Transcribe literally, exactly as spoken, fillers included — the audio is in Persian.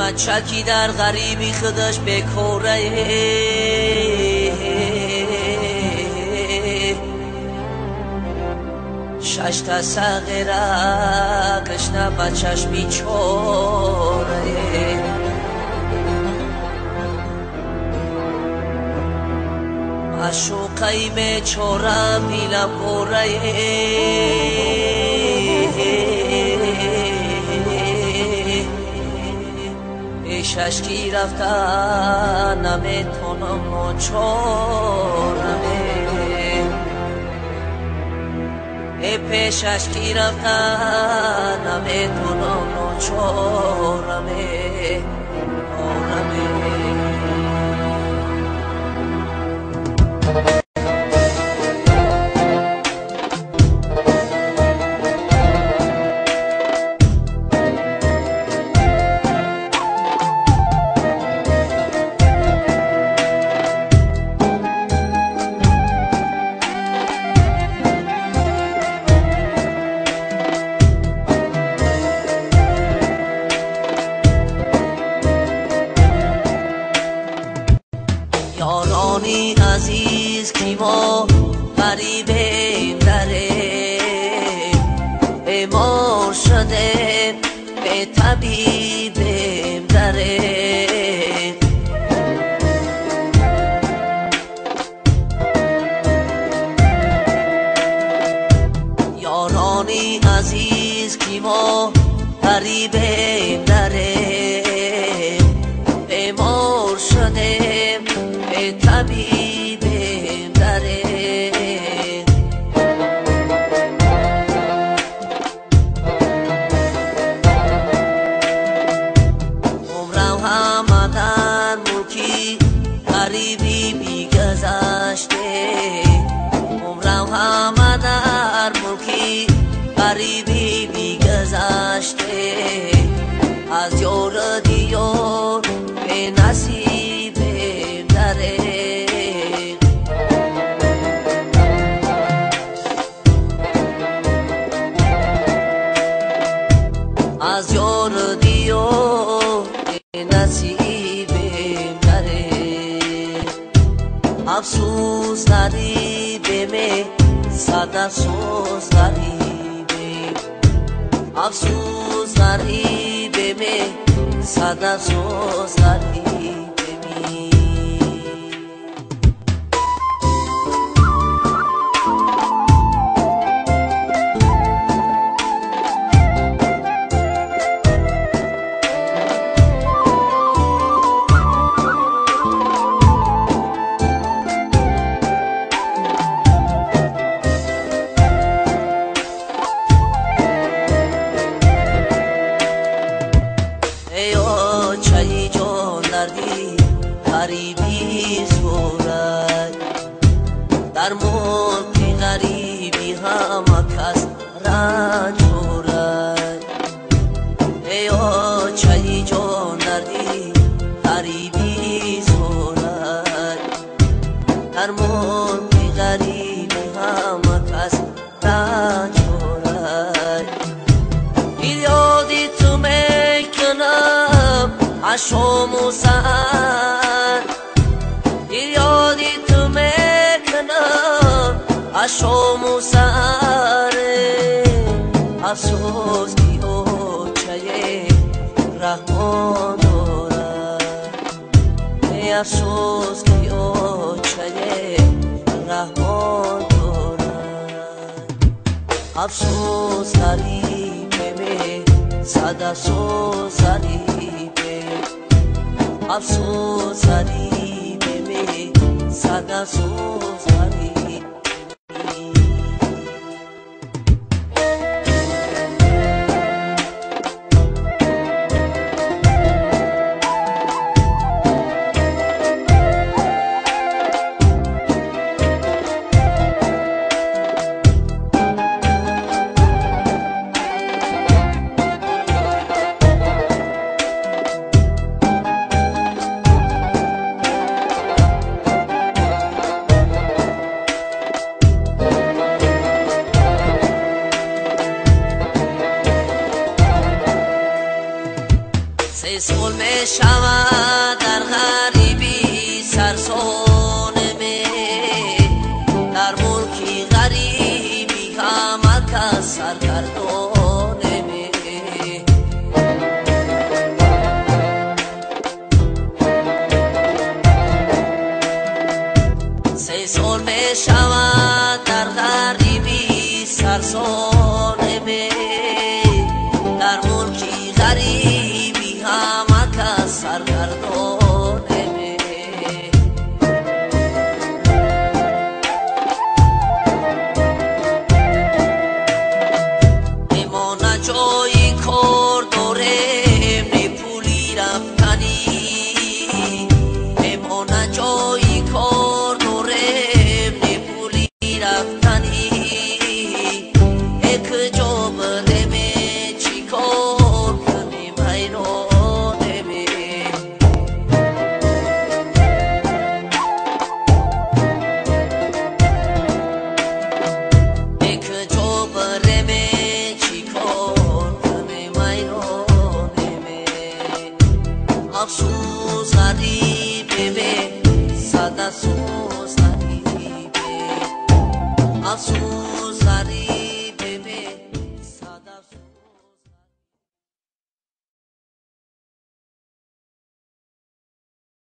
بچکی در غریبی خودش بکوره شش تا سغیره کشنه بچش بیچوره معشوقی بیچوره بیلم گوره پیشش کی رفته نمیتونم و چورمه ای پیشش کی رفته نمیتونم و چورمه آرمه یارانی عزیز کی ما غریبیم داره بیمار شده به طبیبیم داره یارانی عزیز کی ما غریبیم داره بیمار شده طبیبیم داره عمرم همه در ملکی غریبی بیگذشته عمرم همه در ملکی غریبی بیگذشته از یار دیار به نصیب از یار دیار نصیبیم داره افسوس غریبیم صد افسوس غریبیم افسوس غریبیم صد افسوس غریبیم چایی جان دردی غریبی زورد در ملک غریبی همه کس رنج دارد ای چایی جان دردی غریبی زورد در ملک غریبی همه کس رنج دارد یادی تو میکنم عشام و سهر یادی تو میکنم عشام و سهر افسوس کی اوچه رحمان دارد ای افسوس کی اوچه رحمان دارد افسوس غریبه صد افسوس غریبه افسوس غریبه صد افسوس غریبه شود در غریبی سرسانمه در ملکی غریبی همه کس سرگردانمه سه سال می شود در غریبی سرسانمه در ملکی غریبی همه کس سرگردانمه میمانه جایی کار داریم نی پولی رفتنی میمانه جایی کار داریم نی پولی رفتنی یک جا بریم چی کار کنیم حیرانمه یک جا بریم چی کار کنیم حیرانمه افسوس غریبه به صد افسوس غریبه افسوس غریبه